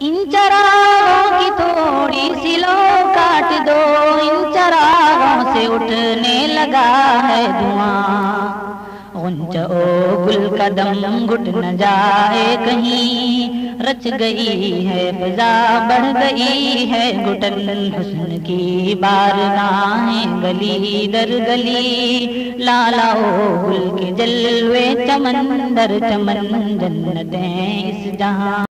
इन चरागों की थोड़ी सी लो काट दो, इन चरागों से उठने लगा है धुआं। गुंजा ओ गुल कदम घुट न जाए कहीं, रच गई है फिजा बढ़ गई है घुटन। हुस्न की बारगाहें गली दर गली, लाला ओ गुल के जलवे चमन दर चमन, जन्नतें इस जहां।